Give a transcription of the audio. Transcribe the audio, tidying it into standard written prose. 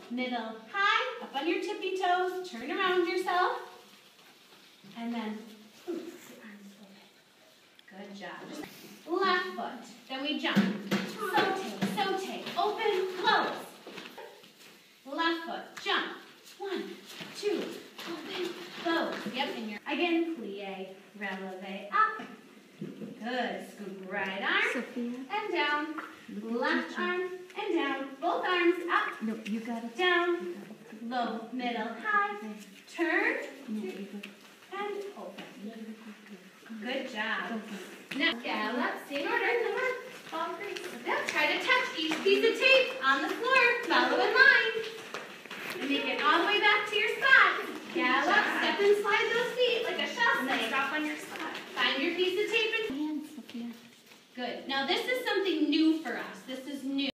middle, high, up on your tippy toes, turn around yourself, and then arms open. Good job. Left foot, then we jump. Saute, open, close. Left foot, jump. 1, 2, open, close. Yep, and you're again, plie, releve, up. Good. Scoop right arm and down. Left arm and down. Both arms up. No, you got it. Down. Low, middle, high. Turn and open. Good job. Now, gallop, same order. Come on. All three. Now, try to touch each piece of tape on the floor. Follow in line. And make it all the way back to your spot. Gallop, step and slide those feet like a chasse. Drop on your spot. Find your piece of tape and... Hands, Sophia. Good. Now, this is something new for us. This is new.